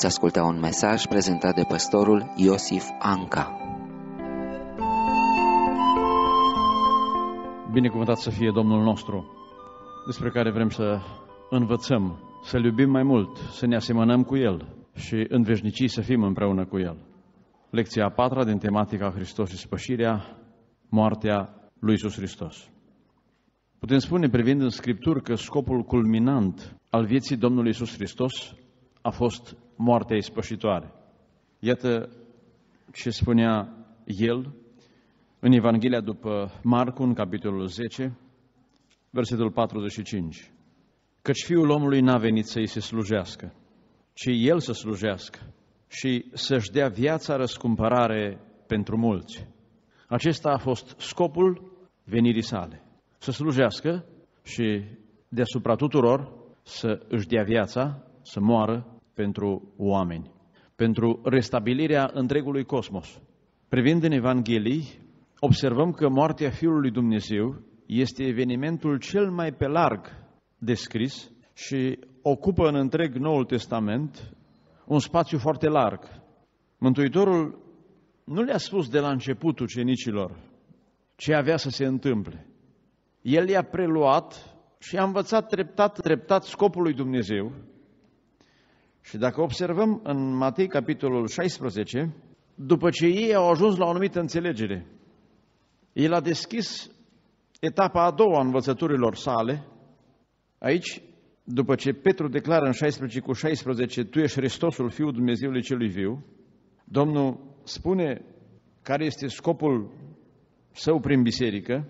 Veți asculta un mesaj prezentat de pastorul Iosif Anca. Binecuvântat să fie Domnul nostru, despre care vrem să învățăm, să-L iubim mai mult, să ne asemănăm cu El și în veșnicii să fim împreună cu El. Lecția a 4-a din tematica Hristos și spășirea, moartea lui Iisus Hristos. Putem spune, privind în Scripturi, că scopul culminant al vieții Domnului Iisus Hristos a fost moartea ispășitoare. Iată ce spunea El în Evanghelia după Marcu, în capitolul 10, versetul 45. Căci Fiul omului n-a venit să-i se slujească, ci El să slujească și să-și dea viața răscumpărare pentru mulți. Acesta a fost scopul venirii sale, să slujească și deasupra tuturor să își dea viața, să moară pentru oameni, pentru restabilirea întregului cosmos. Privind în Evanghelii, observăm că moartea Fiului Dumnezeu este evenimentul cel mai pe larg descris și ocupă în întreg Noul Testament un spațiu foarte larg. Mântuitorul nu le-a spus de la început ucenicilor ce avea să se întâmple. El i-a preluat și a învățat treptat scopul lui Dumnezeu. Și dacă observăm în Matei, capitolul 16, după ce ei au ajuns la o anumită înțelegere, El a deschis etapa a doua a învățăturilor sale. Aici, după ce Petru declară în 16:16, Tu ești Hristosul, Fiul Dumnezeului celui viu, Domnul spune care este scopul său prin biserică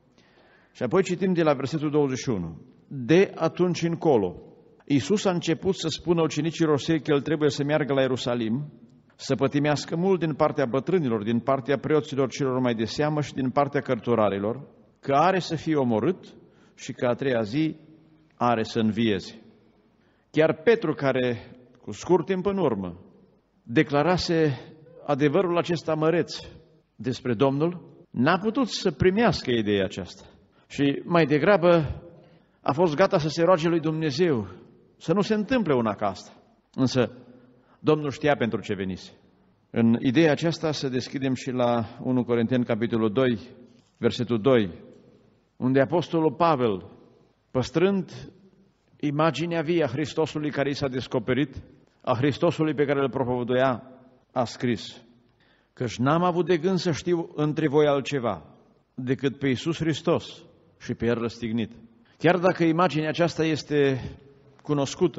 și apoi citim de la versetul 21. De atunci încolo, Iisus a început să spună ucenicilor săi că El trebuie să meargă la Ierusalim, să pătimească mult din partea bătrânilor, din partea preoților celor mai de seamă și din partea cărturarilor, că are să fie omorât și că a treia zi are să învieze. Chiar Petru, care cu scurt timp în urmă declarase adevărul acesta măreț despre Domnul, n-a putut să primească ideea aceasta și mai degrabă a fost gata să se roage lui Dumnezeu să nu se întâmple una ca asta. Însă Domnul știa pentru ce venise. În ideea aceasta să deschidem și la 1 Corinteni, capitolul 2, versetul 2, unde Apostolul Pavel, păstrând imaginea vie a Hristosului care i s-a descoperit, a Hristosului pe care îl propovăduia, a scris: Căci n-am avut de gând să știu între voi altceva decât pe Iisus Hristos și pe El răstignit. Chiar dacă imaginea aceasta este cunoscută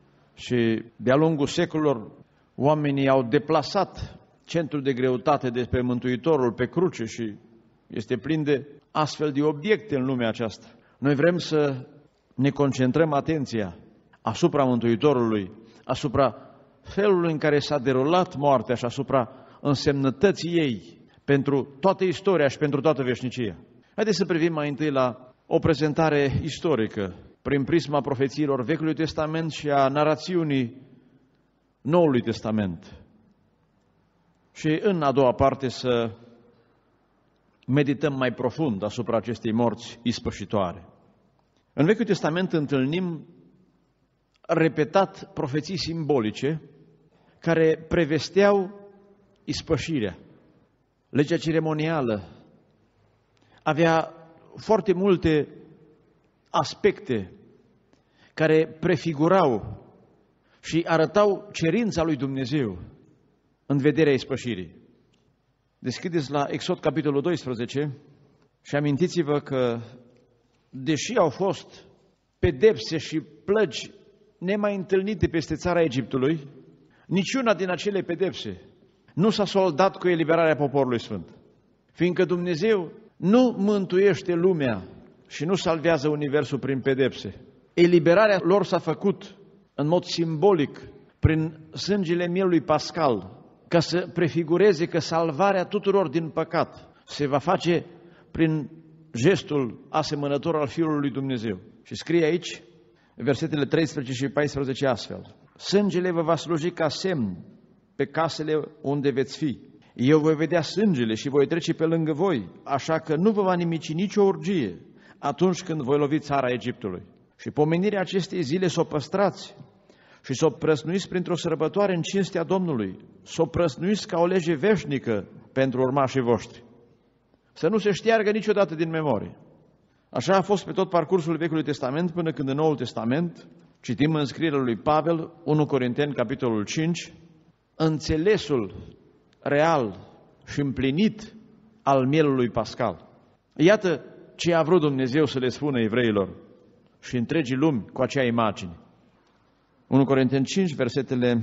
și de-a lungul secolelor oamenii au deplasat centrul de greutate de pe Mântuitorul pe cruce și este plin de astfel de obiecte în lumea aceasta, noi vrem să ne concentrăm atenția asupra Mântuitorului, asupra felului în care s-a derulat moartea și asupra însemnătății ei pentru toată istoria și pentru toată veșnicia. Haideți să privim mai întâi la o prezentare istorică prin prisma profețiilor Vechiului Testament și a narațiunii Noului Testament. Și în a doua parte să medităm mai profund asupra acestei morți ispășitoare. În Vechiul Testament întâlnim repetat profeții simbolice care prevesteau ispășirea. Legea ceremonială avea foarte multe aspecte care prefigurau și arătau cerința lui Dumnezeu în vederea ispășirii. Deschideți la Exod, capitolul 12 și amintiți-vă că, deși au fost pedepse și plăgi nemai întâlnite peste țara Egiptului, niciuna din acele pedepse nu s-a soldat cu eliberarea poporului sfânt. Fiindcă Dumnezeu nu mântuiește lumea și nu salvează universul prin pedepse. Eliberarea lor s-a făcut în mod simbolic prin sângele mielului pascal, ca să prefigureze că salvarea tuturor din păcat se va face prin gestul asemănător al Fiului lui Dumnezeu. Și scrie aici, versetele 13 și 14 astfel: Sângele vă va sluji ca semn pe casele unde veți fi. Eu voi vedea sângele și voi trece pe lângă voi, așa că nu vă va nimici nicio urgie atunci când voi lovi țara Egiptului. Și pomenirea acestei zile să o păstrați și s-o prăsnuiți printr-o sărbătoare în cinstea Domnului, s-o prăsnuiți ca o lege veșnică pentru urmașii voștri. Să nu se șteargă niciodată din memorie. Așa a fost pe tot parcursul Vechiului Testament, până când în Noul Testament citim în scrierea lui Pavel, 1 Corinteni, capitolul 5, înțelesul real și împlinit al mielului pascal. Iată ce a vrut Dumnezeu să le spună evreilor și întregii lumi cu acea imagine. 1 Corinteni 5, versetele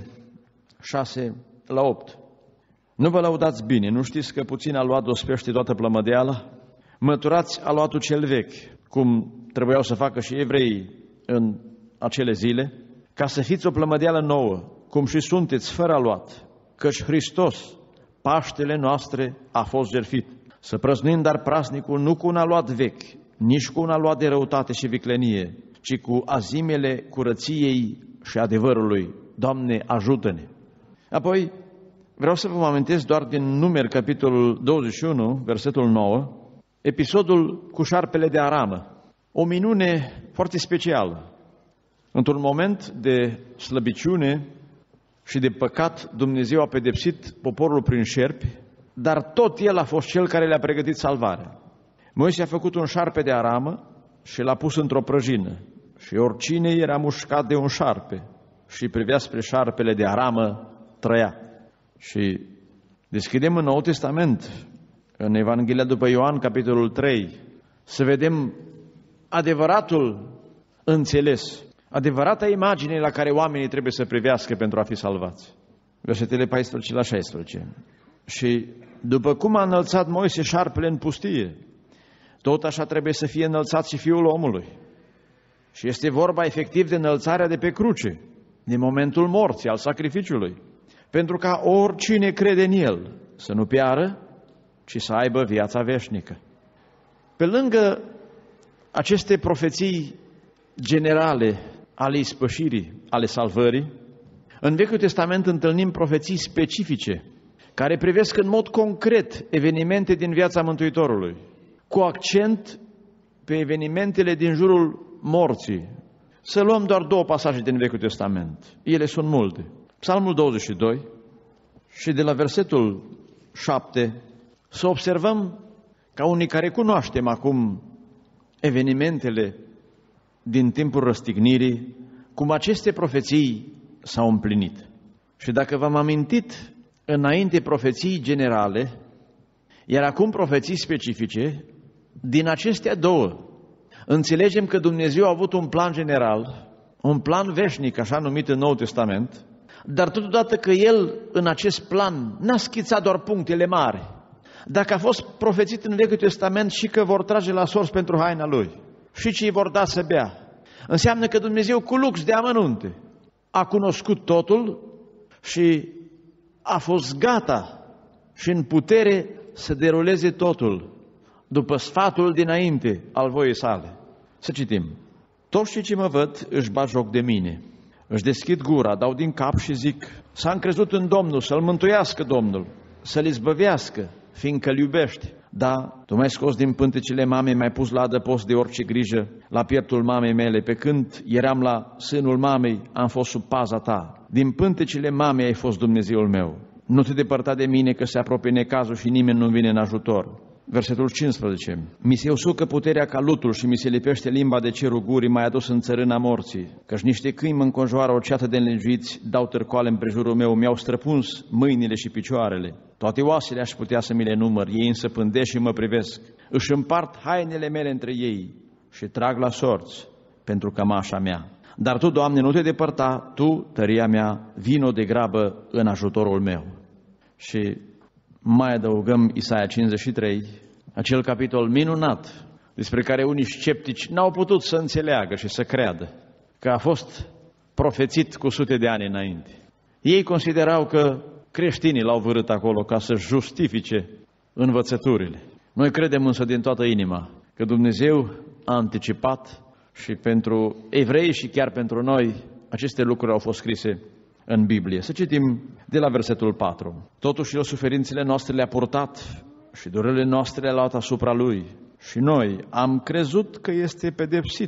6 la 8. Nu vă lăudați bine, nu știți că puțin aluat dospește toată plămădeala? Măturați aluatul cel vechi, cum trebuiau să facă și evreii în acele zile, ca să fiți o plămădeală nouă, cum și sunteți fără aluat, căci Hristos, Paștele noastre, a fost jertfit. Să prăznuim dar praznicul nu cu un aluat vechi, nici cu un aluat de răutate și viclenie, ci cu azimele curăției și adevărului. Doamne, ajută-ne! Apoi, vreau să vă amintesc doar din Numeri, capitolul 21, versetul 9, episodul cu șarpele de aramă. O minune foarte specială. Într-un moment de slăbiciune și de păcat, Dumnezeu a pedepsit poporul prin șerpi, dar tot El a fost Cel care le-a pregătit salvarea. Moise a făcut un șarpe de aramă și l-a pus într-o prăjină. Și oricine era mușcat de un șarpe și privea spre șarpele de aramă, trăia. Și deschidem în Noul Testament, în Evanghelia după Ioan, capitolul 3, să vedem adevăratul înțeles, adevărata imagine la care oamenii trebuie să privească pentru a fi salvați. Versetele 14 la 16. Și după cum a înălțat Moise șarpele în pustie, tot așa trebuie să fie înălțat și Fiul omului. Și este vorba efectiv de înălțarea de pe cruce, din momentul morții, al sacrificiului, pentru ca oricine crede în El să nu piară, ci să aibă viața veșnică. Pe lângă aceste profeții generale ale ispășirii, ale salvării, în Vechiul Testament întâlnim profeții specifice care privesc în mod concret evenimente din viața Mântuitorului, cu accent pe evenimentele din jurul morții. Să luăm doar două pasaje din Vechiul Testament. Ele sunt multe. Psalmul 22 și de la versetul 7 să observăm, ca unii care cunoaștem acum evenimentele din timpul răstignirii, cum aceste profeții s-au împlinit. Și dacă v-am amintit înainte profeții generale, iar acum profeții specifice, din acestea două înțelegem că Dumnezeu a avut un plan general, un plan veșnic, așa numit în Noul Testament, dar totodată că El în acest plan n-a schițat doar punctele mari. Dacă a fost profețit în Vechiul Testament și că vor trage la sorți pentru haina Lui și ce îi vor da să bea, înseamnă că Dumnezeu cu lux de amănunte a cunoscut totul și a fost gata și în putere să deruleze totul după sfatul dinainte al voiei sale. Să citim. Toți cei ce mă văd își bat joc de mine, își deschid gura, dau din cap și zic: s-a încrezut în Domnul, să-L mântuiască Domnul, să-L izbăvească, fiindcă-L iubește. Da, Tu m-ai scos din pântecele mamei, m-ai pus la adăpost de orice grijă, la pieptul mamei mele. Pe când eram la sânul mamei, am fost sub paza Ta. Din pântecele mamei ai fost Dumnezeul meu. Nu te depărta de mine, că se apropie necazul și nimeni nu vine în ajutor. Versetul 15. Mi se usucă puterea ca lutul și mi se lipește limba de cerul gurii, m-ai adus în țărâna morții. Căci niște câini mă înconjoară, o ceată de înlegiuiți dau târcoale împrejurul meu, mi-au străpuns mâinile și picioarele. Toate oasele aș putea să mi le număr, ei însă pândesc și mă privesc. Își împart hainele mele între ei și trag la sorți pentru cămașa mea. Dar Tu, Doamne, nu te depărta, Tu, tăria mea, vino de grabă în ajutorul meu. Și mai adăugăm Isaia 53, acel capitol minunat, despre care unii sceptici n-au putut să înțeleagă și să creadă că a fost profețit cu sute de ani înainte. Ei considerau că creștinii l-au vărât acolo ca să justifice învățăturile. Noi credem însă din toată inima că Dumnezeu a anticipat și pentru evrei și chiar pentru noi aceste lucruri au fost scrise în Biblie. Să citim de la versetul 4. Totuși El suferințele noastre le-a purtat și durerile noastre le-a luat asupra Lui. Și noi am crezut că este pedepsit,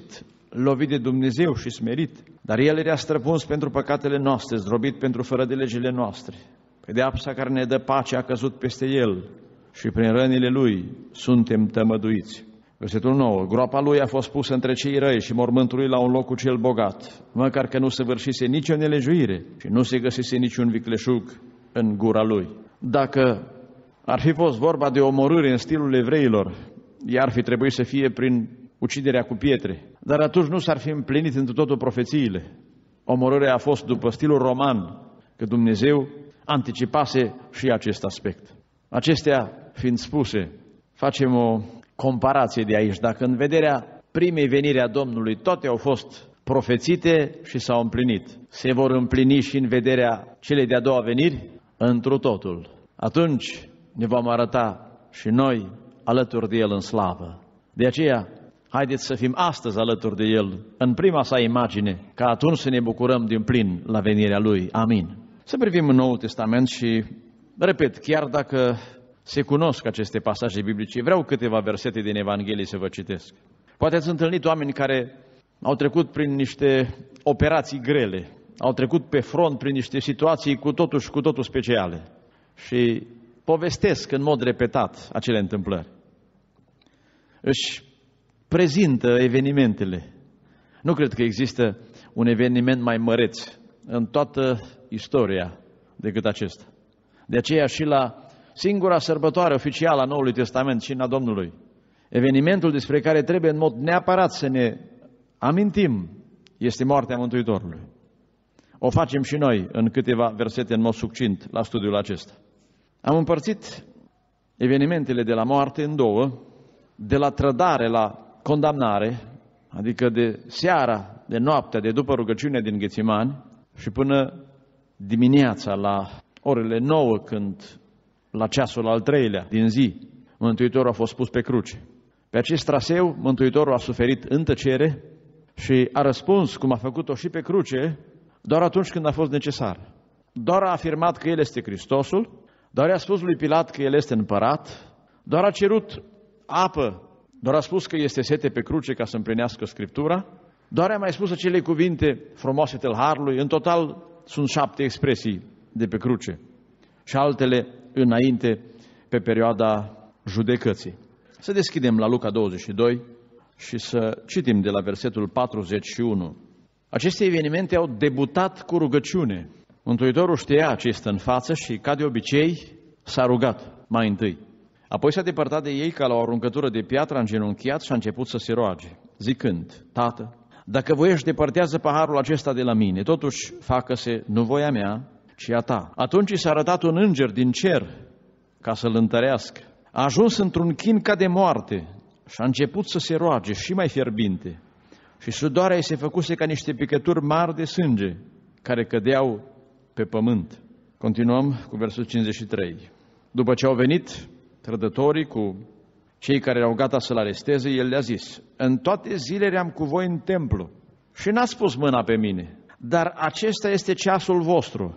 lovit de Dumnezeu și smerit, dar El era străpuns pentru păcatele noastre, zdrobit pentru fără de legile noastre. Pedeapsa care ne dă pace a căzut peste El și prin rănile Lui suntem tămăduiți. Versetul 9. Groapa Lui a fost pusă între cei răi și mormântul Lui la un loc cu cel bogat, măcar că nu săvârșise nicio nelejuire și nu se găsise niciun vicleșug în gura Lui. Dacă ar fi fost vorba de omorâre în stilul evreilor, ea ar fi trebuit să fie prin uciderea cu pietre, dar atunci nu s-ar fi împlinit întru totul profețiile. Omorârea a fost după stilul roman, că Dumnezeu anticipase și acest aspect. Acestea fiind spuse, facem o comparație de aici. Dacă în vederea primei veniri a Domnului toate au fost profețite și s-au împlinit, se vor împlini și în vederea celei de-a doua veniri? Întru totul. Atunci ne vom arăta și noi alături de El în slavă. De aceea, haideți să fim astăzi alături de El în prima sa imagine, ca atunci să ne bucurăm din plin la venirea Lui. Amin. Să privim în Noul Testament și, repet, chiar dacă se cunosc aceste pasaje biblice, vreau câteva versete din Evanghelie să vă citesc. Poate ați întâlnit oameni care au trecut prin niște operații grele, au trecut pe front prin niște situații cu totul speciale și povestesc în mod repetat acele întâmplări. Își prezintă evenimentele. Nu cred că există un eveniment mai măreț în toată istoria decât acesta. De aceea și la singura sărbătoare oficială a Noului Testament, Cina Domnului, evenimentul despre care trebuie în mod neapărat să ne amintim este moartea Mântuitorului. O facem și noi în câteva versete în mod succint la studiul acesta. Am împărțit evenimentele de la moarte în două, de la trădare la condamnare, adică de seara, de noaptea, de după rugăciunea din Ghețimani și până dimineața la orele 9, când la ceasul al 3-lea din zi, Mântuitorul a fost pus pe cruce. Pe acest traseu, Mântuitorul a suferit în tăcere și a răspuns, cum a făcut-o și pe cruce, doar atunci când a fost necesar. Doar a afirmat că El este Hristosul, doar a spus lui Pilat că El este împărat, doar a cerut apă, doar a spus că este sete pe cruce ca să împlinească Scriptura, doar a mai spus acele cuvinte frumoase tâlharului. În total sunt 7 expresii de pe cruce și altele înainte pe perioada judecății. Să deschidem la Luca 22 și să citim de la versetul 41. Aceste evenimente au debutat cu rugăciune. Mântuitorul știa ce este în față și, ca de obicei, s-a rugat mai întâi. Apoi s-a depărtat de ei ca la o aruncătură de piatră, a îngenunchiat și a început să se roage, zicând: Tată, dacă voiești, depărtează paharul acesta de la mine, totuși facă-se nu voia mea, ci a ta. Atunci i s-a arătat un înger din cer ca să-l întărească. A ajuns într-un chin ca de moarte și a început să se roage și mai fierbinte. Și sudoarea ei se făcuse ca niște picături mari de sânge care cădeau pe pământ. Continuăm cu versul 53. După ce au venit trădătorii cu cei care erau gata să-l aresteze, el le-a zis: în toate zilele am cu voi în templu și n-ați pus mâna pe mine, dar acesta este ceasul vostru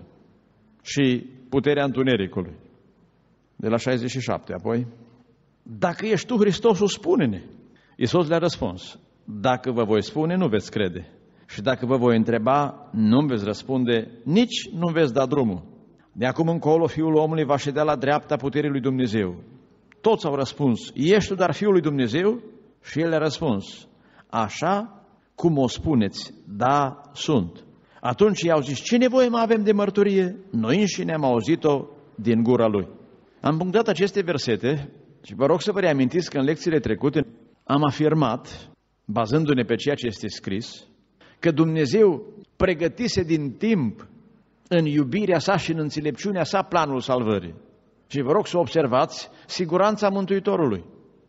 și puterea întunericului. De la 67 apoi: dacă ești tu Hristosul, spune-ne. Iisus le-a răspuns: dacă vă voi spune, nu veți crede. Și dacă vă voi întreba, nu-mi veți răspunde, nici nu veți da drumul. De acum încolo, Fiul omului va ședea la dreapta puterii lui Dumnezeu. Toți au răspuns: ești tu dar Fiul lui Dumnezeu? Și el le-a răspuns: așa cum o spuneți, da, sunt. Atunci i-au zis: ce nevoie mai avem de mărturie? Noi înșine am auzit-o din gura lui. Am punctat aceste versete și vă rog să vă reamintiți că în lecțiile trecute am afirmat, bazându-ne pe ceea ce este scris, că Dumnezeu pregătise din timp, în iubirea sa și în înțelepciunea sa, planul salvării. Și vă rog să observați siguranța Mântuitorului,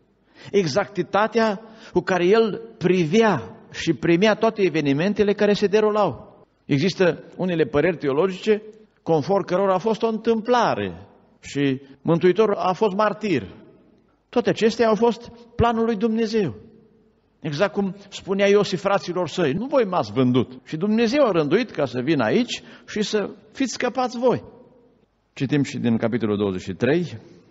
exactitatea cu care El privea și primea toate evenimentele care se derulau. Există unele păreri teologice conform cărora a fost o întâmplare și Mântuitorul a fost martir. Toate acestea au fost planul lui Dumnezeu. Exact cum spunea Iosif fraților săi: nu voi m-ați vândut. Și Dumnezeu a rânduit ca să vin aici și să fiți scăpați voi. Citim și din capitolul 23.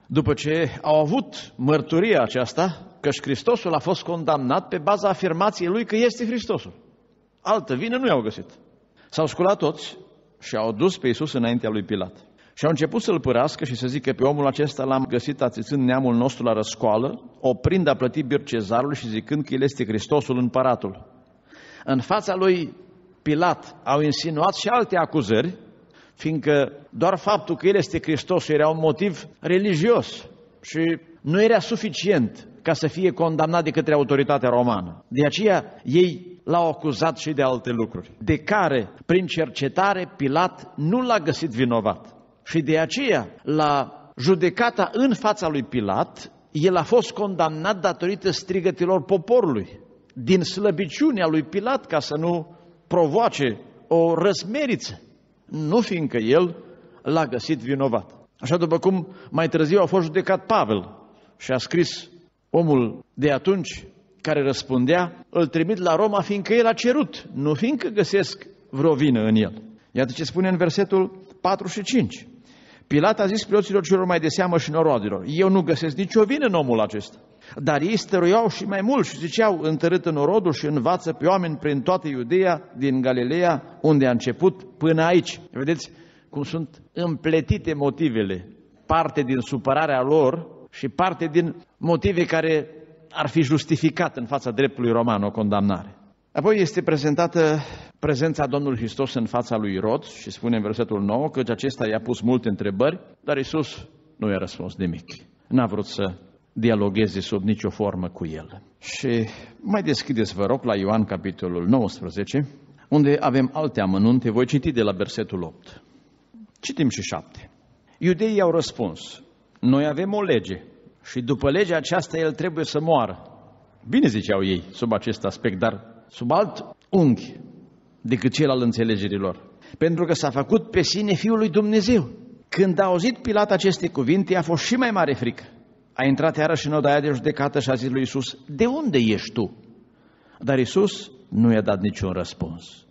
După ce au avut mărturia aceasta că Hristosul a fost condamnat pe baza afirmației lui că este Hristosul. Altă vină nu i-au găsit. S-au sculat toți și au dus pe Iisus înaintea lui Pilat. Și au început să-l părască și să zică: pe omul acesta l-am găsit ațățând neamul nostru la răscoală, oprind a plăti bir cezarului și zicând că el este Hristosul împăratul. În fața lui Pilat au insinuat și alte acuzări, fiindcă doar faptul că el este Hristosul era un motiv religios și nu era suficient ca să fie condamnat de către autoritatea romană. De aceea ei l-au acuzat și de alte lucruri, de care, prin cercetare, Pilat nu l-a găsit vinovat. Și de aceea, la judecata în fața lui Pilat, el a fost condamnat datorită strigătilor poporului, din slăbiciunea lui Pilat, ca să nu provoace o răsmeriță, nu fiindcă el l-a găsit vinovat. Așa după cum mai târziu a fost judecat Pavel și a scris omul de atunci care răspundea: îl trimit la Roma fiindcă el a cerut, nu fiindcă găsesc vreo vină în el. Iată ce spune în versetul 4 și 5. Pilat a zis preoților celor mai de seamă și noroadelor: eu nu găsesc nicio vină în omul acesta. Dar ei stăruiau și mai mult și ziceau: întărâtă norodul și învață pe oameni prin toată Iudeea, din Galileea, unde a început, până aici. Vedeți cum sunt împletite motivele, parte din supărarea lor și parte din motive care ar fi justificat în fața dreptului roman o condamnare. Apoi este prezentată prezența Domnului Hristos în fața lui Irod și spune în versetul 9 că acesta i-a pus multe întrebări, dar Iisus nu i-a răspuns nimic. N-a vrut să dialogheze sub nicio formă cu el. Și mai deschideți, vă rog, la Ioan capitolul 19, unde avem alte amănunte. Voi citi de la versetul 8. Citim și 7. Iudeii au răspuns: noi avem o lege și după legea aceasta el trebuie să moară. Bine ziceau ei sub acest aspect, dar sub alt unghi decât cel al înțelegerilor, pentru că s-a făcut pe sine Fiul lui Dumnezeu. Când a auzit Pilat aceste cuvinte, a fost și mai mare frică. A intrat iarăși în odaia de judecată și a zis lui Iisus: de unde ești tu? Dar Iisus nu i-a dat niciun răspuns.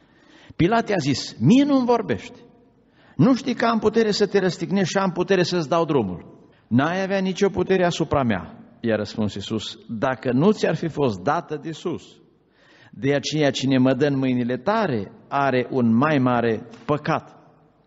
Pilat i-a zis: mie nu-mi vorbești. Nu știi că am putere să te răstignești și am putere să-ți dau drumul? N-ai avea nicio putere asupra mea. I-a răspuns Iisus: dacă nu ți-ar fi fost dată de sus. De aceea cine mă dă în mâinile tare are un mai mare păcat.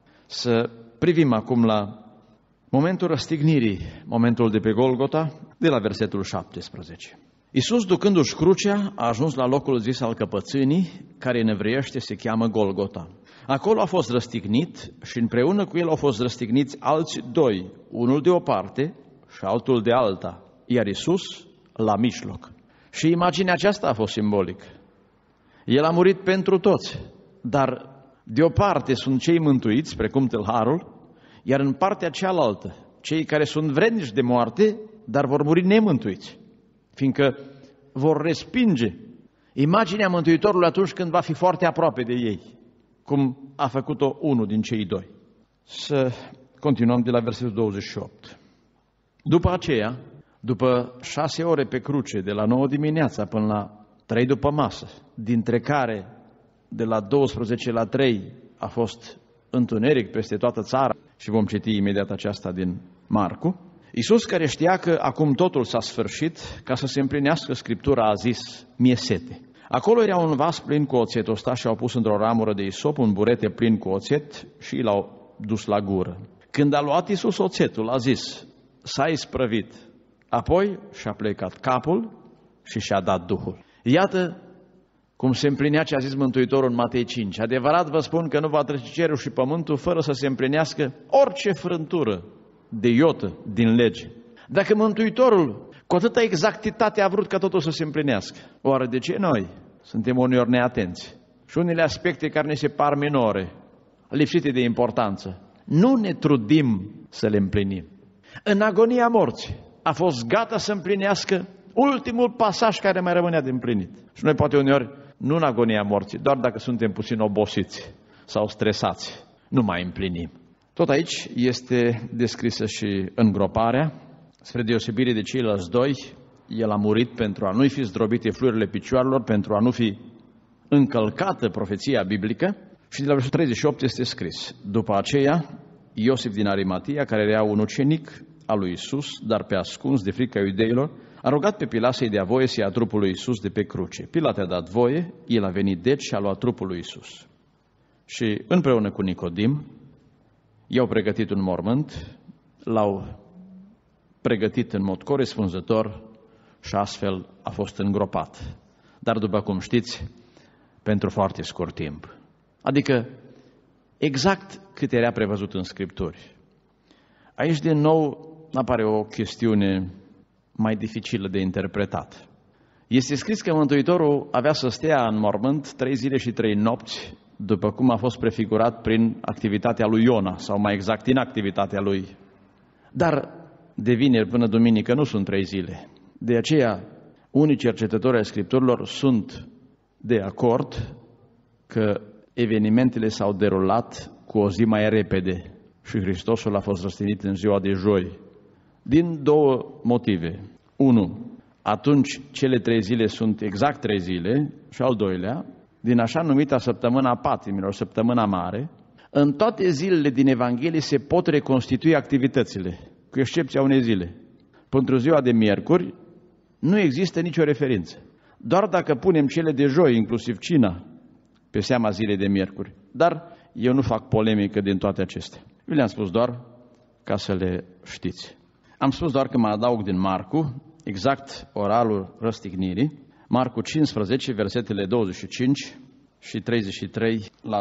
Să privim acum la momentul răstignirii, momentul de pe Golgota, de la versetul 17. Iisus, ducându-și crucea, a ajuns la locul zis al căpățânii, care în evreiește se cheamă Golgota. Acolo a fost răstignit și împreună cu el au fost răstigniți alți doi, unul de o parte și altul de alta, iar Iisus la mijloc. Și imaginea aceasta a fost simbolică. El a murit pentru toți, dar de o parte sunt cei mântuiți, precum tâlharul, iar în partea cealaltă, cei care sunt vrednici de moarte, dar vor muri nemântuiți, fiindcă vor respinge imaginea Mântuitorului atunci când va fi foarte aproape de ei, cum a făcut-o unul din cei doi. Să continuăm de la versetul 28. După aceea, după 6 ore pe cruce, de la 9 dimineața până la 3 după masă, dintre care de la 12 la 3 a fost întuneric peste toată țara, și vom citi imediat aceasta din Marcu, Iisus, care știa că acum totul s-a sfârșit, ca să se împlinească Scriptura, a zis: mie sete. Acolo era un vas plin cu oțet, o sta și au pus într-o ramură de isop un burete plin cu oțet și l-au dus la gură. Când a luat Iisus oțetul, a zis: s-a isprăvit. Apoi și-a plecat capul și și-a dat Duhul. Iată cum se împlinea ce a zis Mântuitorul în Matei 5. Adevărat vă spun că nu va trece cerul și pământul fără să se împlinească orice frântură de iotă din lege. Dacă Mântuitorul cu atâta exactitate a vrut ca totul să se împlinească, oare de ce noi suntem uneori neatenți? Și unele aspecte care ne se par minore, lipsite de importanță, nu ne trudim să le împlinim. În agonia morții a fost gata să împlinească ultimul pasaj care mai rămânea de împlinit. Și noi poate uneori, nu în agonia morții, doar dacă suntem puțin obosiți sau stresați, nu mai împlinim. Tot aici este descrisă și îngroparea. Spre deosebire de ceilalți doi, el a murit pentru a nu-i fi zdrobite fluirile picioarelor, pentru a nu fi încălcată profeția biblică. Și de la versetul 38 este scris: după aceea, Iosif din Arimatia, care era un ucenic a lui Iisus, dar pe ascuns de frica iudeilor, a rugat pe Pilat să-i dea voie să ia trupul lui Iisus de pe cruce. Pilat a dat voie, el a venit deci și a luat trupul lui Iisus. Și împreună cu Nicodim, i-au pregătit un mormânt, l-au pregătit în mod corespunzător și astfel a fost îngropat. Dar după cum știți, pentru foarte scurt timp. Adică exact cât era prevăzut în Scripturi. Aici din nou apare o chestiune mai dificilă de interpretat. Este scris că Mântuitorul avea să stea în mormânt 3 zile și 3 nopți, după cum a fost prefigurat prin activitatea lui Iona, sau mai exact inactivitatea lui. Dar de vineri până duminică nu sunt 3 zile. De aceea, unii cercetători ai Scripturilor sunt de acord că evenimentele s-au derulat cu o zi mai repede și Hristosul a fost răstignit în ziua de joi. Din 2 motive. 1. Atunci cele 3 zile sunt exact 3 zile și al doilea, din așa numita săptămâna patimilor, săptămâna mare, în toate zilele din Evanghelie se pot reconstitui activitățile, cu excepția unei zile. Pentru ziua de miercuri nu există nicio referință. Doar dacă punem cele de joi, inclusiv cina, pe seama zilei de miercuri. Dar eu nu fac polemică din toate acestea. Vi le-am spus doar ca să le știți. Am spus doar că mă adaug din Marcu, exact oralul răstignirii, Marcu 15, versetele 25 și 33 la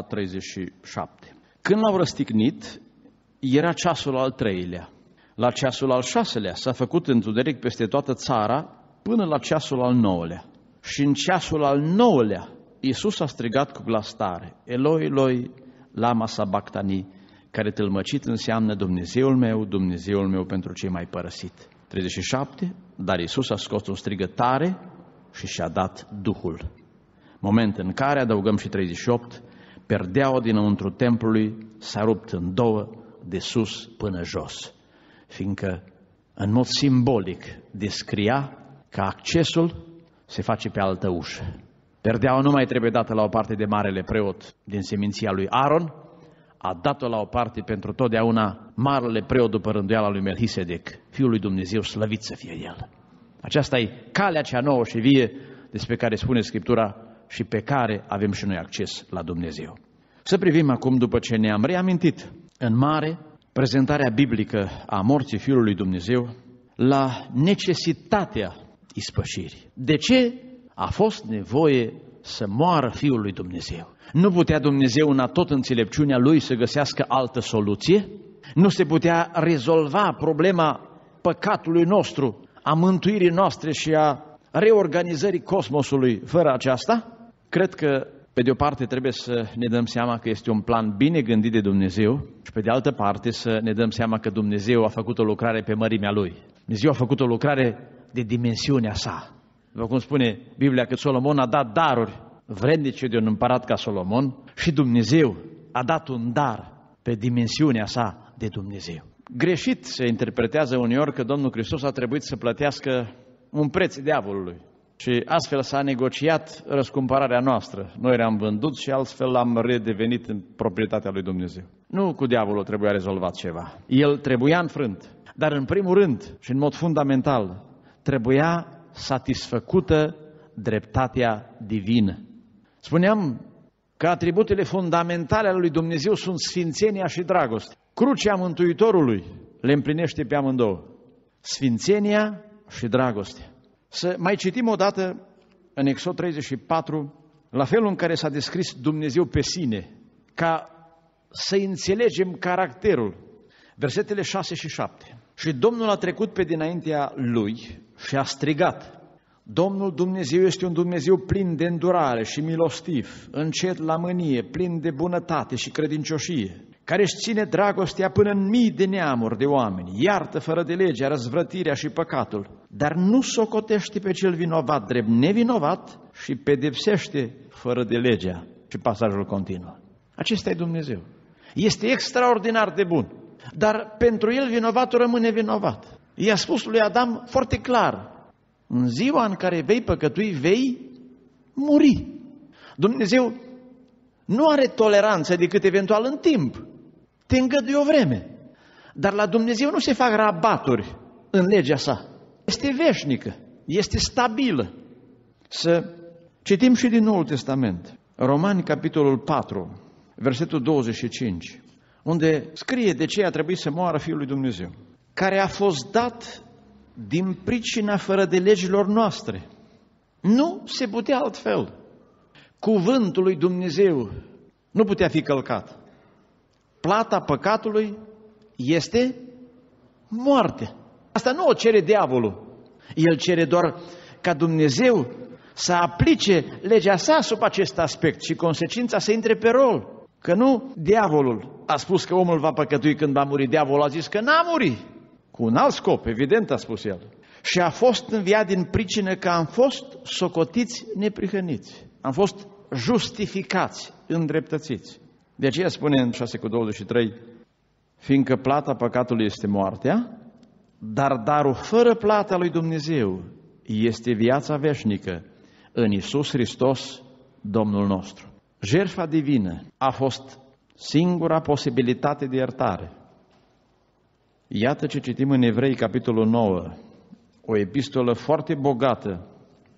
37. Când l-au răstignit, era ceasul al 3-lea. La ceasul al 6-lea s-a făcut întuneric peste toată țara până la ceasul al 9-lea. Și în ceasul al 9-lea, Iisus a strigat cu glas tare, Eloi, Eloi, lama sabactani, care tâlmăcit înseamnă Dumnezeul meu, pentru ce m-ai părăsit. 37, dar Iisus a scos un strigăt tare și și-a dat Duhul. Moment în care, adăugăm și 38, perdeaua dinăuntru templului s-a rupt în 2 de sus până jos, fiindcă în mod simbolic descria că accesul se face pe altă ușă. Perdeaua nu mai trebuie dată la o parte de marele preot din seminția lui Aron, a dat-o la o parte pentru totdeauna marele preot după rânduiala lui Melchisedec, Fiul lui Dumnezeu, slăvit să fie El. Aceasta e calea cea nouă și vie despre care spune Scriptura și pe care avem și noi acces la Dumnezeu. Să privim acum, după ce ne-am reamintit în mare prezentarea biblică a morții Fiului lui Dumnezeu, la necesitatea ispășirii. De ce a fost nevoie să moară Fiul lui Dumnezeu? Nu putea Dumnezeu în tot înțelepciunea Lui să găsească altă soluție? Nu se putea rezolva problema păcatului nostru, a mântuirii noastre și a reorganizării cosmosului fără aceasta? Cred că, pe de o parte, trebuie să ne dăm seama că este un plan bine gândit de Dumnezeu și, pe de altă parte, să ne dăm seama că Dumnezeu a făcut o lucrare pe mărimea Lui. Dumnezeu a făcut o lucrare de dimensiunea sa. După cum spune Biblia că Solomon a dat daruri vrednice de un împărat ca Solomon și Dumnezeu a dat un dar pe dimensiunea sa de Dumnezeu. Greșit se interpretează uneori că Domnul Hristos a trebuit să plătească un preț diavolului și astfel s-a negociat răscumpărarea noastră. Noi eram vânduți și altfel am redevenit în proprietatea lui Dumnezeu. Nu cu diavolul trebuia rezolvat ceva. El trebuia înfrânt, dar în primul rând și în mod fundamental trebuia satisfăcută dreptatea divină. Spuneam că atributele fundamentale ale lui Dumnezeu sunt sfințenia și dragoste. Crucea Mântuitorului le împlinește pe amândouă. Sfințenia și dragostea. Să mai citim o dată în Exod 34, la felul în care s-a descris Dumnezeu pe sine, ca să înțelegem caracterul. Versetele 6 și 7. Și Domnul a trecut pe dinaintea lui și a strigat: Domnul Dumnezeu este un Dumnezeu plin de îndurare și milostiv, încet la mânie, plin de bunătate și credincioșie, care își ține dragostea până în mii de neamuri de oameni, iartă fără de legea, răzvrătirea și păcatul, dar nu socotește pe cel vinovat drept nevinovat și pedepsește fără de legea. Și pasajul continuă. Acesta e Dumnezeu. Este extraordinar de bun, dar pentru el vinovatul rămâne vinovat. I-a spus lui Adam foarte clar: în ziua în care vei păcătui, vei muri. Dumnezeu nu are toleranță decât eventual în timp. Te îngăduie o vreme. Dar la Dumnezeu nu se fac rabaturi în legea sa. Este veșnică, este stabilă. Să citim și din Noul Testament. Romani, capitolul 4, versetul 25, unde scrie de ce a trebuit să moară Fiul lui Dumnezeu, care a fost dat din pricina fără de legilor noastre. Nu se putea altfel. Cuvântul lui Dumnezeu nu putea fi călcat. Plata păcatului este moarte. Asta nu o cere diavolul. El cere doar ca Dumnezeu să aplice legea sa sub acest aspect și consecința să intre pe rol. Că nu diavolul a spus că omul va păcătui când va muri. Diavolul a zis că n-a murit. Cu un alt scop, evident, a spus el. Și a fost înviat din pricină că am fost socotiți neprihăniți. Am fost justificați, îndreptățiți. De aceea spune în 6:23, fiindcă plata păcatului este moartea, dar darul fără plata lui Dumnezeu este viața veșnică în Iisus Hristos, Domnul nostru. Jertfa divină a fost singura posibilitate de iertare. Iată ce citim în Evrei, capitolul 9, o epistolă foarte bogată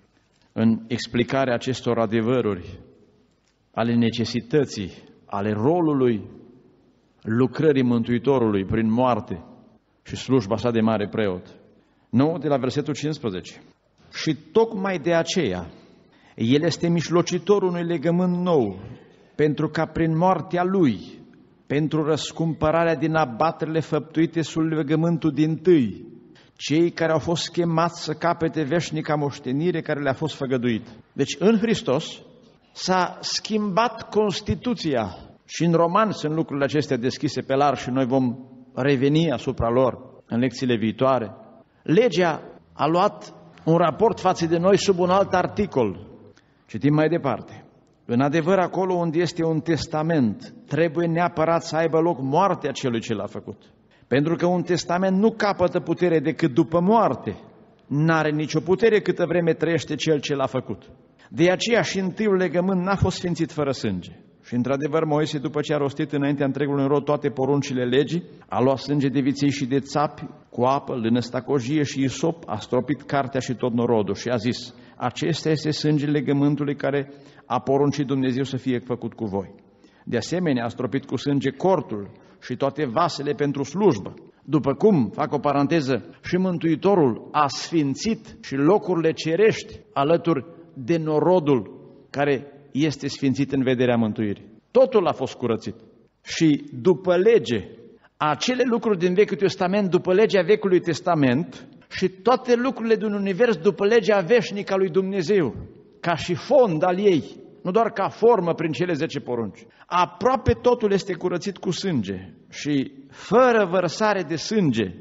în explicarea acestor adevăruri ale necesității, ale rolului lucrării Mântuitorului prin moarte și slujba sa de mare preot. 9 de la versetul 15. Și tocmai de aceea el este mijlocitorul unui legământ nou, pentru ca prin moartea lui, pentru răscumpărarea din abaterile făptuite sub legământul dintâi, cei care au fost chemați să capete veșnica moștenire care le-a fost făgăduit. Deci în Hristos s-a schimbat Constituția și în Romani sunt lucrurile acestea deschise pe larg și noi vom reveni asupra lor în lecțiile viitoare. Legea a luat un raport față de noi sub un alt articol. Citim mai departe. În adevăr, acolo unde este un testament, trebuie neapărat să aibă loc moartea celui ce l-a făcut. Pentru că un testament nu capătă putere decât după moarte. N-are nicio putere câtă vreme trăiește cel ce l-a făcut. De aceea și întâiul legământ n-a fost sfințit fără sânge. Și într-adevăr, Moise, după ce a rostit înaintea întregului rod toate poruncile legii, a luat sânge de viței și de țapi cu apă, lână stacojie și isop, a stropit cartea și tot norodul și a zis: acesta este sângele legământului care a poruncit Dumnezeu să fie făcut cu voi. De asemenea, a stropit cu sânge cortul și toate vasele pentru slujbă. După cum, fac o paranteză, și Mântuitorul a sfințit și locurile cerești alături de norodul care este sfințit în vederea mântuirii. Totul a fost curățit. Și după lege, acele lucruri din Vechiul Testament, după legea Vechiului Testament, și toate lucrurile din univers după legea veșnică a lui Dumnezeu, ca și fond al ei, nu doar ca formă prin cele 10 porunci. Aproape totul este curățit cu sânge și fără vărsare de sânge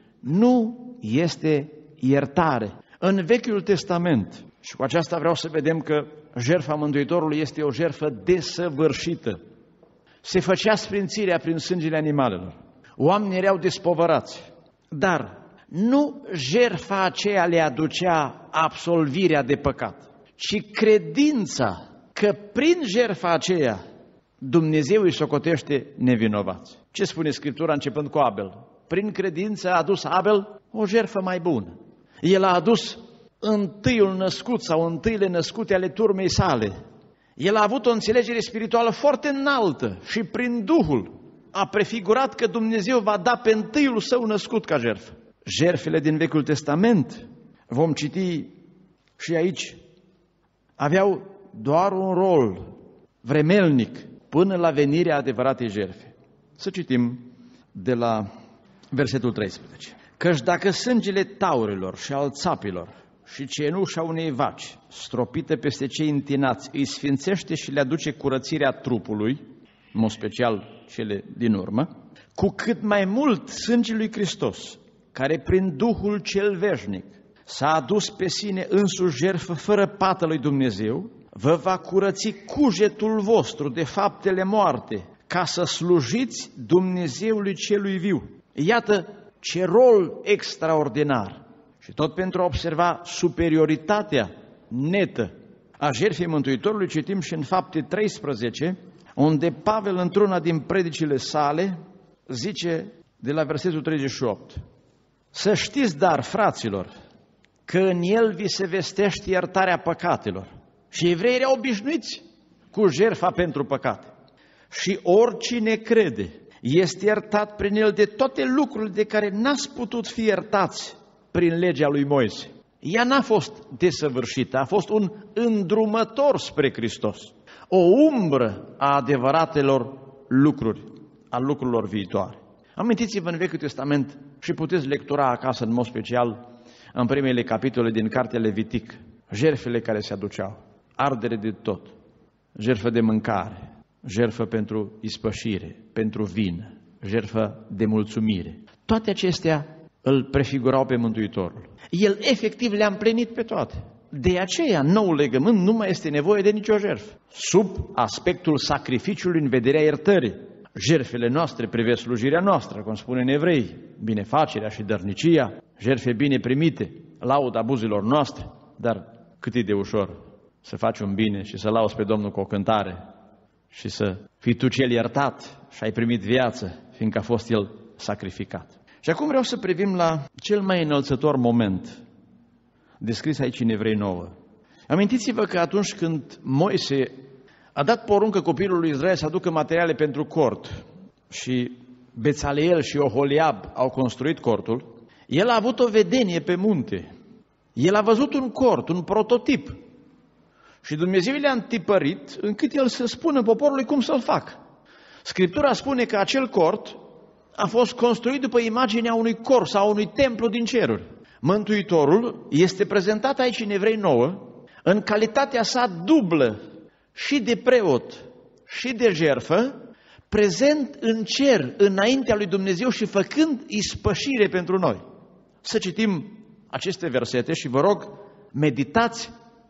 nu este iertare. În Vechiul Testament, și cu aceasta vreau să vedem că jertfa Mântuitorului este o jertfă desăvârșită. Se făcea sfințirea prin sângele animalelor. Oamenii erau despovărați, dar nu jertfa aceea le aducea absolvirea de păcat, ci credința că prin jertfa aceea Dumnezeu îi socotește nevinovați. Ce spune Scriptura începând cu Abel? Prin credință a adus Abel o jertfă mai bună. El a adus întâiul născut sau întâile născute ale turmei sale. El a avut o înțelegere spirituală foarte înaltă și prin Duhul a prefigurat că Dumnezeu va da pe întâiul său născut ca jertfă. Jertfele din Vechiul Testament, vom citi și aici, aveau doar un rol vremelnic până la venirea adevăratei jertfe. Să citim de la versetul 13. Căci dacă sângele taurilor și al țapilor și cenușa unei vaci stropită peste cei întinați îi sfințește și le aduce curățirea trupului, în mod special cele din urmă, cu cât mai mult sângele lui Hristos, care prin Duhul cel veșnic s-a adus pe sine însuși jertfă fără pată lui Dumnezeu, vă va curăți cugetul vostru de faptele moarte, ca să slujiți Dumnezeului celui viu. Iată ce rol extraordinar! Și tot pentru a observa superioritatea netă a jertfei Mântuitorului, citim și în Fapte 13, unde Pavel, într-una din predicile sale, zice: de la versetul 38. Să știți, dar, fraților, că în el vi se vestește iertarea păcatelor. Și evreii erau obișnuiți cu jertfa pentru păcate. Și oricine crede este iertat prin el de toate lucrurile de care n-ați putut fi iertați prin legea lui Moise. Ea n-a fost desăvârșită, a fost un îndrumător spre Hristos, o umbră a adevăratelor lucruri, a lucrurilor viitoare. Amintiți-vă în Vechiul Testament și puteți lectura acasă în mod special în primele capitole din Cartea Levitic, jertfele care se aduceau, ardere de tot, jertfă de mâncare, jertfă pentru ispășire, pentru vină, jertfă de mulțumire. Toate acestea îl prefigurau pe Mântuitorul. El efectiv le-a împlinit pe toate. De aceea, noul legământ nu mai este nevoie de nicio jertfă. Sub aspectul sacrificiului în vederea iertării, jertfele noastre privesc slujirea noastră, cum spune în Evrei, binefacerea și dărnicia, jertfe bine primite, laud abuzilor noastre, dar cât e de ușor să faci un bine și să lauzi pe Domnul cu o cântare și să fii tu cel iertat și ai primit viață, fiindcă a fost El sacrificat. Și acum vreau să privim la cel mai înălțător moment descris aici în Evrei 9. Amintiți-vă că atunci când Moise a dat poruncă copilului lui Israel să aducă materiale pentru cort și Bețaleel și Oholiab au construit cortul, el a avut o vedenie pe munte. El a văzut un cort, un prototip. Și Dumnezeu le-a întipărit încât el să spună poporului cum să-l facă. Scriptura spune că acel cort a fost construit după imaginea unui cor sau unui templu din ceruri. Mântuitorul este prezentat aici în Evrei 9 în calitatea sa dublă și de preot și de jertfă, prezent în cer înaintea lui Dumnezeu și făcând ispășire pentru noi. Să citim aceste versete și vă rog, meditați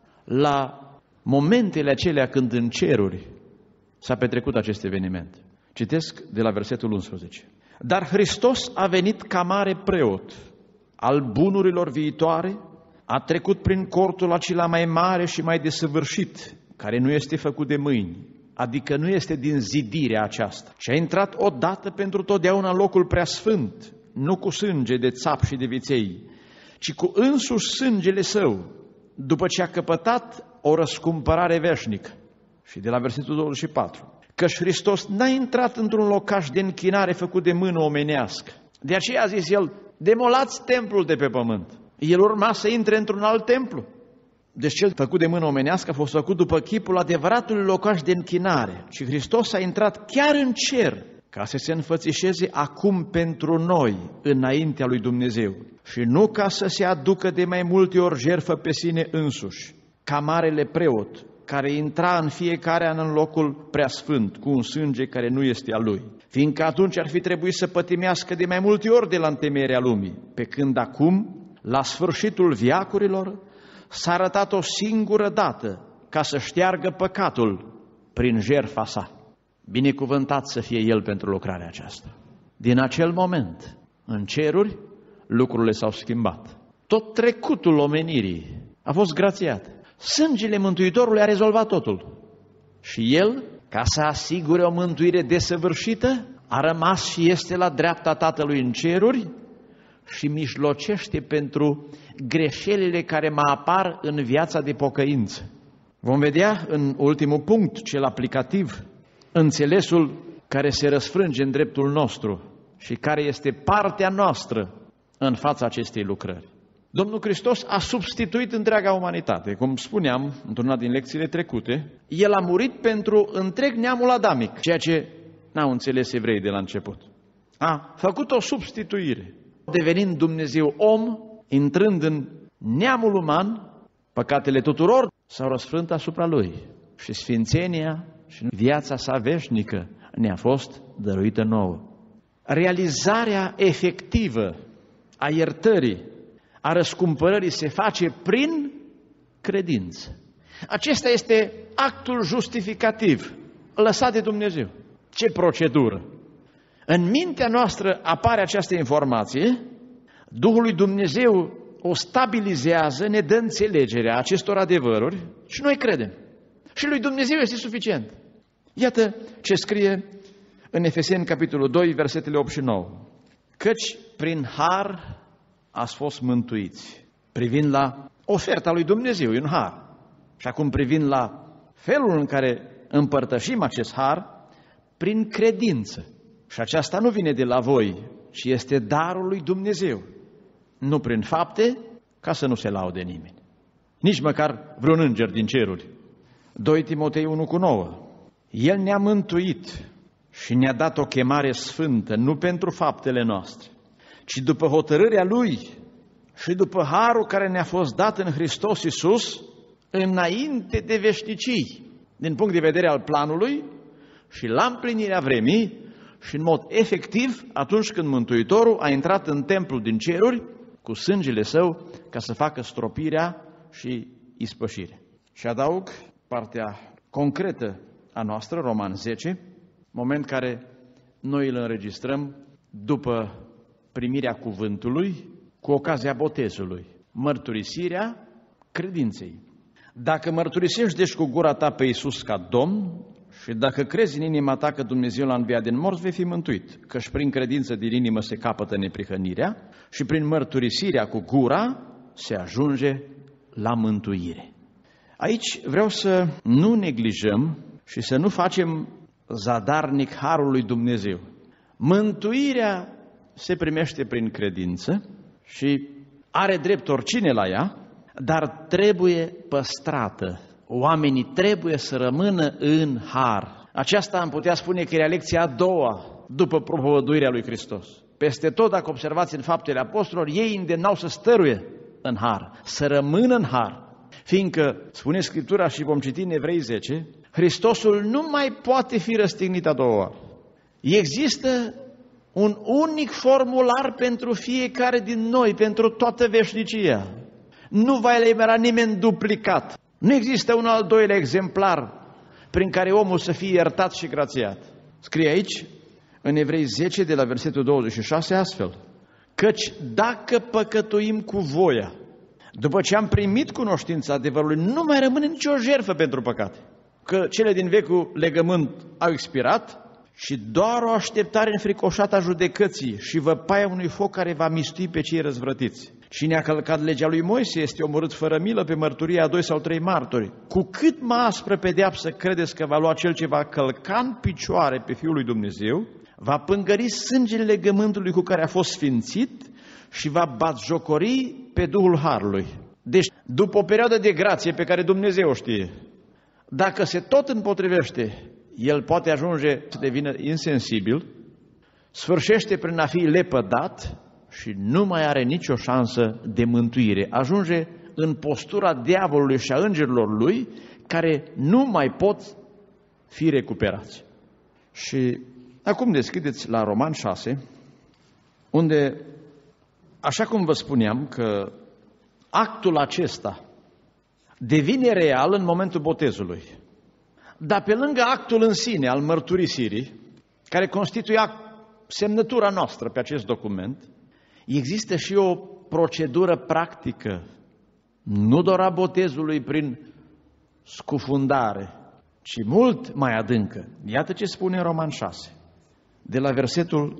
la momentele acelea când în ceruri s-a petrecut acest eveniment. Citesc de la versetul 11. Dar Hristos a venit ca mare preot al bunurilor viitoare, a trecut prin cortul acela mai mare și mai desăvârșit, care nu este făcut de mâini, adică nu este din zidirea aceasta, și a intrat odată pentru totdeauna în locul preasfânt, nu cu sânge de țap și de viței, ci cu însuși sângele său, după ce a căpătat o răscumpărare veșnică. Și de la versetul 24. Căci Hristos n-a intrat într-un locaș de închinare făcut de mână omenească. De aceea a zis el, demolați templul de pe pământ. El urma să intre într-un alt templu. Deci cel făcut de mână omenească a fost făcut după chipul adevăratului locaș de închinare. Și Hristos a intrat chiar în cer ca să se înfățișeze acum pentru noi înaintea lui Dumnezeu. Și nu ca să se aducă de mai multe ori jertfă pe sine însuși, ca marele preot, care intra în fiecare an în locul preasfânt, cu un sânge care nu este al lui. Fiindcă atunci ar fi trebuit să pătimească de mai multe ori de la întemeierea lumii, pe când acum, la sfârșitul veacurilor, s-a arătat o singură dată ca să șteargă păcatul prin jertfa sa. Binecuvântat să fie El pentru lucrarea aceasta. Din acel moment, în ceruri, lucrurile s-au schimbat. Tot trecutul omenirii a fost grațiat. Sângele Mântuitorului a rezolvat totul. Și El, ca să asigure o mântuire desăvârșită, a rămas și este la dreapta Tatălui în ceruri și mijlocește pentru greșelile care mai apar în viața de pocăință. Vom vedea în ultimul punct, cel aplicativ, înțelesul care se răsfrânge în dreptul nostru și care este partea noastră în fața acestei lucrări. Domnul Hristos a substituit întreaga umanitate. Cum spuneam într-una din lecțiile trecute, El a murit pentru întreg neamul adamic, ceea ce n-au înțeles evreii de la început. A făcut o substituire. Devenind Dumnezeu om, intrând în neamul uman, păcatele tuturor s-au răsfrânt asupra Lui. Și sfințenia și viața sa veșnică ne-a fost dăruită nouă. Realizarea efectivă a iertării, a răscumpărării se face prin credință. Acesta este actul justificativ lăsat de Dumnezeu. Ce procedură! În mintea noastră apare această informație, Duhul lui Dumnezeu o stabilizează, ne dă înțelegerea acestor adevăruri și noi credem. Și lui Dumnezeu este suficient. Iată ce scrie în Efeseni, capitolul 2, versetele 8 și 9. Căci prin har ați fost mântuiți, privind la oferta lui Dumnezeu, în har. Și acum privind la felul în care împărtășim acest har, prin credință. Și aceasta nu vine de la voi, ci este darul lui Dumnezeu. Nu prin fapte, ca să nu se laude nimeni. Nici măcar vreun înger din ceruri. 2 Timotei 1:9. El ne-a mântuit și ne-a dat o chemare sfântă, nu pentru faptele noastre, ci după hotărârea Lui și după harul care ne-a fost dat în Hristos Iisus, înainte de veșnicii, din punct de vedere al planului și la împlinirea vremii și în mod efectiv atunci când Mântuitorul a intrat în templul din ceruri cu sângele Său ca să facă stropirea și ispășire. Și adaug partea concretă a noastră, Roman 10, moment care noi îl înregistrăm după primirea cuvântului cu ocazia botezului, mărturisirea credinței. Dacă mărturisești deci cu gura ta pe Iisus ca Domn și dacă crezi în inima ta că Dumnezeu l-a înviat din morți, vei fi mântuit, căci prin credință din inimă se capătă neprihănirea și prin mărturisirea cu gura se ajunge la mântuire. Aici vreau să nu neglijăm și să nu facem zadarnic harul lui Dumnezeu. Mântuirea se primește prin credință și are drept oricine la ea, dar trebuie păstrată. Oamenii trebuie să rămână în har. Aceasta am putea spune că e lecția a doua după propovăduirea lui Hristos. Peste tot, dacă observați în Faptele Apostolilor, ei îndemnau să stăruie în har, să rămână în har. Fiindcă, spune Scriptura și vom citi în Evrei 10, Hristosul nu mai poate fi răstignit a doua oară. Există un unic formular pentru fiecare din noi, pentru toată veșnicia. Nu va elibera nimeni duplicat. Nu există un al doilea exemplar prin care omul să fie iertat și grațiat. Scrie aici, în Evrei 10, de la versetul 26, astfel: căci dacă păcătuim cu voia, după ce am primit cunoștința adevărului, nu mai rămâne nicio jertfă pentru păcate, că cele din vechiul legământ au expirat și doar o așteptare înfricoșată a judecății și văpaia unui foc care va mistui pe cei răzvrătiți. Cine a călcat legea lui Moise este omorât fără milă pe mărturia a 2 sau 3 martori. Cu cât mai aspră pedeapsă credeți că va lua cel ce va călca în picioare pe Fiul lui Dumnezeu, va pângări sângele legământului cu care a fost sfințit și va batjocori pe Duhul Harului. Deci, după o perioadă de grație pe care Dumnezeu o știe, dacă se tot împotrivește, el poate ajunge să devină insensibil, sfârșește prin a fi lepădat și nu mai are nicio șansă de mântuire. Ajunge în postura diavolului și a îngerilor lui, care nu mai pot fi recuperați. Și acum deschideți la Roman 6, unde, așa cum vă spuneam, că actul acesta devine real în momentul botezului. Dar pe lângă actul în sine al mărturisirii, care constituie semnătura noastră pe acest document, există și o procedură practică, nu doar a botezului prin scufundare, ci mult mai adâncă. Iată ce spune Roman 6, de la versetul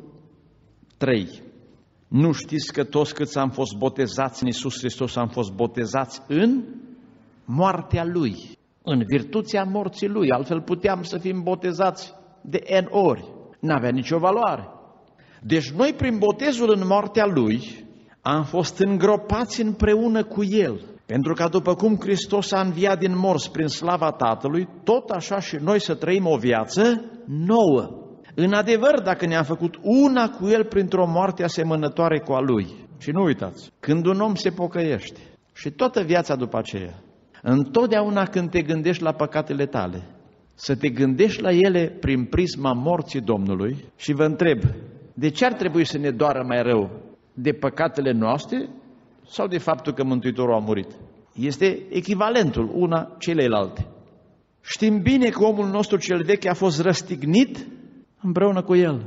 3. Nu știți că toți câți am fost botezați în Iisus Hristos am fost botezați în moartea Lui, în virtutea morții Lui, altfel puteam să fim botezați de N ori, n-avea nicio valoare. Deci noi prin botezul în moartea Lui am fost îngropați împreună cu El, pentru că după cum Hristos a înviat din morți prin slava Tatălui, tot așa și noi să trăim o viață nouă. În adevăr, dacă ne-am făcut una cu El printr-o moarte asemănătoare cu a Lui. Și nu uitați, când un om se pocăiește și toată viața după aceea, întotdeauna când te gândești la păcatele tale, să te gândești la ele prin prisma morții Domnului și vă întreb, de ce ar trebui să ne doară mai rău? De păcatele noastre sau de faptul că Mântuitorul a murit? Este echivalentul una celelalte. Știm bine că omul nostru cel vechi a fost răstignit împreună cu El.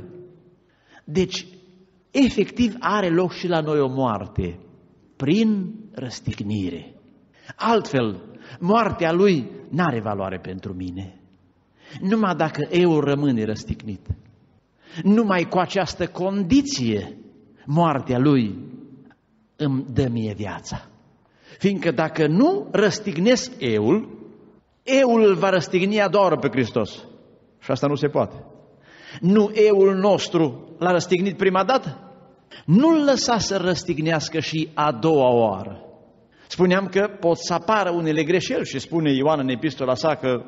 Deci, efectiv are loc și la noi o moarte prin răstignire. Altfel, moartea Lui n-are valoare pentru mine. Numai dacă eu rămâne răstignit. Numai cu această condiție moartea Lui îmi dă mie viața. Fiindcă dacă nu răstignesc eul îl va răstigni a doua oară pe Hristos. Și asta nu se poate. Nu eul nostru l-a răstignit prima dată? Nu-l lăsa să răstignească și a doua oară. Spuneam că pot să apară unele greșeli și spune Ioan în epistola sa că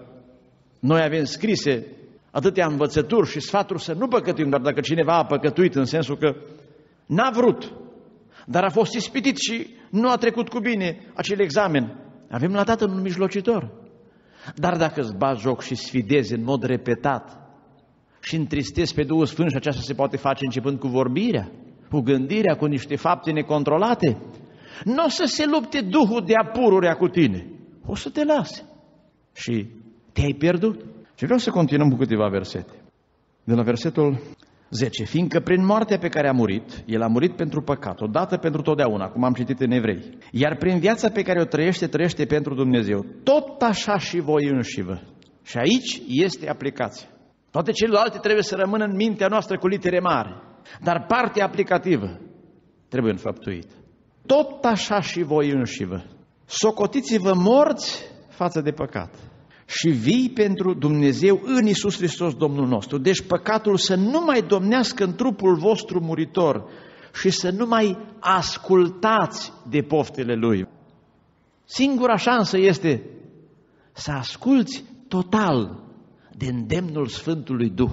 noi avem scrise atâtea învățături și sfaturi să nu păcătuim, dar dacă cineva a păcătuit în sensul că n-a vrut, dar a fost ispitit și nu a trecut cu bine acel examen, avem la Tatăl un mijlocitor. Dar dacă îți bagi joc și sfidezi în mod repetat și întristezi pe Duhul Sfânt, și aceasta se poate face începând cu vorbirea, cu gândirea, cu niște fapte necontrolate, nu o să se lupte Duhul de apururea cu tine. O să te lase. Și te-ai pierdut. Și vreau să continuăm cu câteva versete. De la versetul 10. Fiindcă prin moartea pe care a murit, El a murit pentru păcat, odată pentru totdeauna, cum am citit în Evrei. Iar prin viața pe care o trăiește pentru Dumnezeu. Tot așa și voi înșivă. Și aici este aplicația. Toate celelalte trebuie să rămână în mintea noastră cu litere mari. Dar partea aplicativă trebuie înfăptuită. Tot așa și voi înșivă. Socotiți-vă morți față de păcat și vii pentru Dumnezeu în Iisus Hristos Domnul nostru. Deci păcatul să nu mai domnească în trupul vostru muritor și să nu mai ascultați de poftele lui. Singura șansă este să asculți total de îndemnul Sfântului Duh.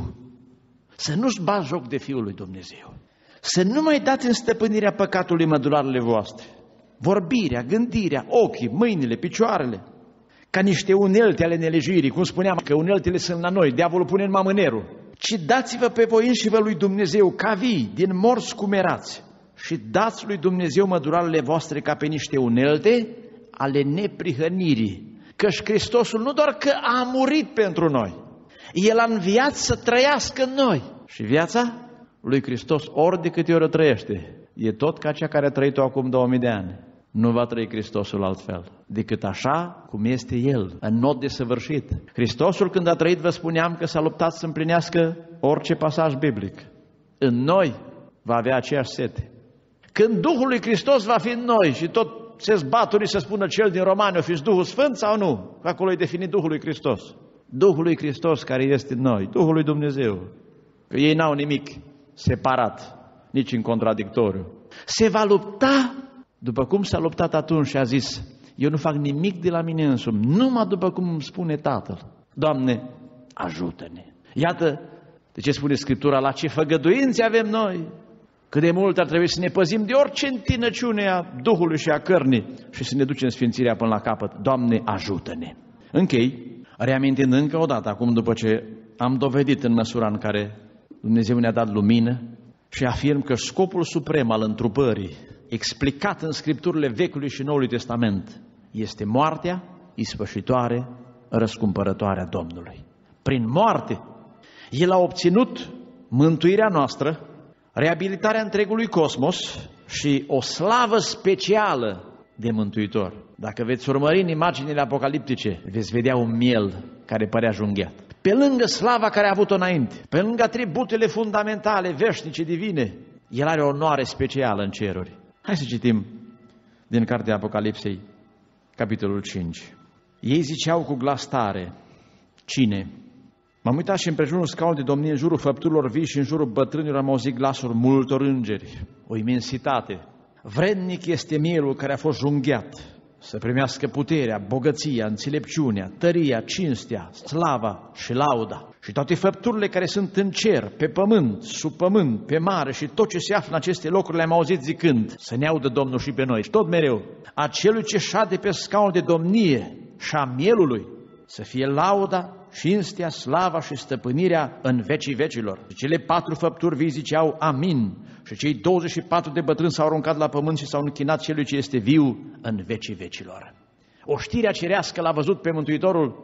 Să nu-și bagi joc de Fiul lui Dumnezeu. Să nu mai dați în stăpânirea păcatului mădularele voastre. Vorbirea, gândirea, ochii, mâinile, picioarele, ca niște unelte ale nelejirii, cum spuneam că uneltele sunt la noi, diavolul pune în mânerul. Ci dați-vă pe voi înși lui Dumnezeu ca vii, din morți scumerați, și dați lui Dumnezeu mădularele voastre ca pe niște unelte ale neprihănirii. Căci Hristosul nu doar că a murit pentru noi, El a înviat să trăiască în noi. Și viața lui Hristos, ori de câte ori o trăiește, e tot ca cea care a trăit-o acum 2000 de ani. Nu va trăi Hristosul altfel decât așa cum este El, în mod desăvârșit. Hristosul, când a trăit, vă spuneam că s-a luptat să împlinească orice pasaj biblic. În noi va avea aceeași sete. Când Duhul lui Hristos va fi în noi și tot se zbaturi să spună cel din Romani, o fiți Duhul Sfânt sau nu? Acolo e definit Duhul lui Hristos. Duhul lui Hristos care este în noi, Duhul lui Dumnezeu. Că ei n-au nimic separat, nici în contradictoriu. Se va lupta după cum s-a luptat atunci și a zis: eu nu fac nimic de la mine însumi, numai după cum îmi spune Tatăl. Doamne, ajută-ne! Iată de ce spune Scriptura, la ce făgăduințe avem noi, cât de mult ar trebui să ne păzim de orice întinăciune a Duhului și a cărnii și să ne ducem sfințirea până la capăt. Doamne, ajută-ne! Închei, reamintind încă o dată, acum după ce am dovedit în măsura în care Dumnezeu ne-a dat lumină și afirm că scopul suprem al întrupării, explicat în Scripturile Vechiului și Noului Testament, este moartea ispășitoare, răscumpărătoare a Domnului. Prin moarte, El a obținut mântuirea noastră, reabilitarea întregului cosmos și o slavă specială de mântuitor. Dacă veți urmări în imaginile apocaliptice, veți vedea un miel care părea junghiat. Pe lângă slava care a avut-o înainte, pe lângă atributele fundamentale, veșnice, divine, El are o onoare specială în ceruri. Hai să citim din cartea Apocalipsei, capitolul 5. Ei ziceau cu glas tare: cine? M-am uitat și împrejurul scaunului de domnie, în jurul făpturilor vii și în jurul bătrânilor am auzit glasuri multor îngeri, o imensitate. Vrednic este mielul care a fost junghiat să primească puterea, bogăția, înțelepciunea, tăria, cinstea, slava și lauda. Și toate făpturile care sunt în cer, pe pământ, sub pământ, pe mare și tot ce se află în aceste locuri le-am auzit zicând: să ne audă Domnul și pe noi. Și tot mereu, acelui ce șade pe scaunul de domnie și a mielului, să fie lauda, cinstea, slava și stăpânirea în vecii vecilor. Și cele 4 făpturi vii ziceau amin. Și cei 24 de bătrâni s-au aruncat la pământ și s-au închinat celui ce este viu în vecii vecilor. Oștirea cerească l-a văzut pe Mântuitorul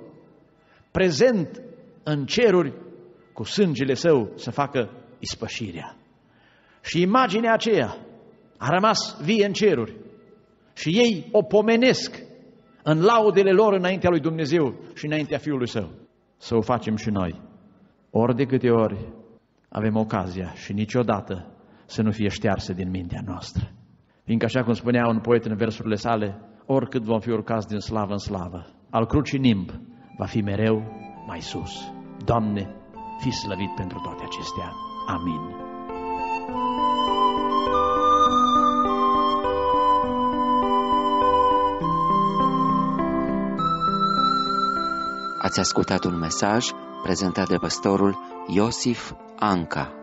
prezent în ceruri cu sângele său să facă ispășirea. Și imaginea aceea a rămas vie în ceruri și ei o pomenesc în laudele lor înaintea lui Dumnezeu și înaintea Fiului Său. Să o facem și noi, ori de câte ori avem ocazia, și niciodată să nu fie ștearse din mintea noastră. Fiindcă așa cum spunea un poet în versurile sale, oricât vom fi urcați din slavă în slavă, al crucii nimb va fi mereu mai sus. Doamne, fii slăvit pentru toate acestea. Amin. Ați ascultat un mesaj prezentat de pastorul Iosif Anca.